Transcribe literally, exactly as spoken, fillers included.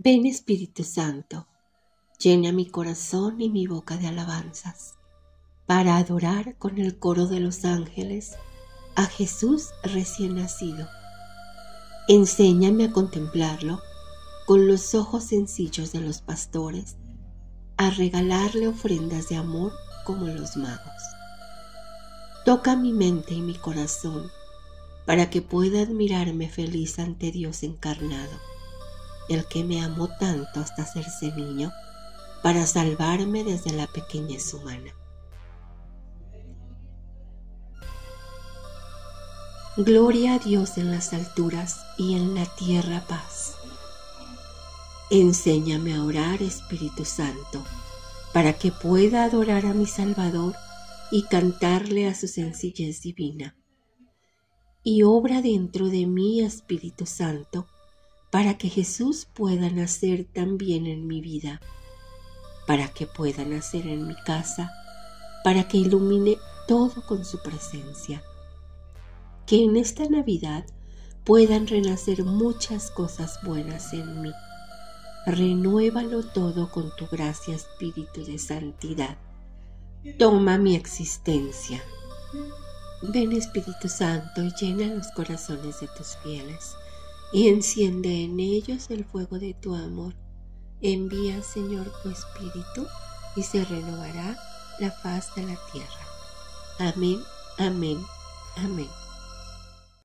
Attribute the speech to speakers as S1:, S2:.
S1: Ven Espíritu Santo, llena mi corazón y mi boca de alabanzas, para adorar con el coro de los ángeles a Jesús recién nacido. Enséñame a contemplarlo con los ojos sencillos de los pastores, a regalarle ofrendas de amor como los magos. Toca mi mente y mi corazón para que pueda admirarme feliz ante Dios encarnado, el que me amó tanto hasta hacerse niño para salvarme desde la pequeñez humana. Gloria a Dios en las alturas y en la tierra paz. Enséñame a orar, Espíritu Santo, para que pueda adorar a mi Salvador y cantarle a su sencillez divina. Y obra dentro de mí, Espíritu Santo, para que Jesús pueda nacer también en mi vida, para que pueda nacer en mi casa, para que ilumine todo con su presencia. Que en esta Navidad puedan renacer muchas cosas buenas en mí. Renuévalo todo con tu gracia, Espíritu de santidad. Toma mi existencia. Ven Espíritu Santo y llena los corazones de tus fieles y enciende en ellos el fuego de tu amor. Envía, Señor, tu Espíritu y se renovará la faz de la tierra. Amén, amén, amén.